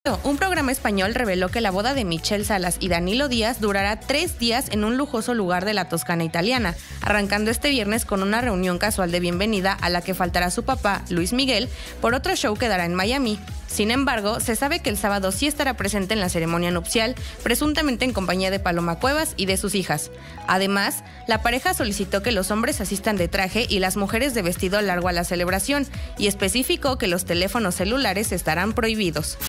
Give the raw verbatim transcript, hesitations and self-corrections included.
Un programa español reveló que la boda de Michelle Salas y Danilo Díaz durará tres días en un lujoso lugar de la Toscana italiana, arrancando este viernes con una reunión casual de bienvenida a la que faltará su papá, Luis Miguel, por otro show que dará en Miami. Sin embargo, se sabe que el sábado sí estará presente en la ceremonia nupcial, presuntamente en compañía de Paloma Cuevas y de sus hijas. Además, la pareja solicitó que los hombres asistan de traje y las mujeres de vestido largo a la celebración, y especificó que los teléfonos celulares estarán prohibidos.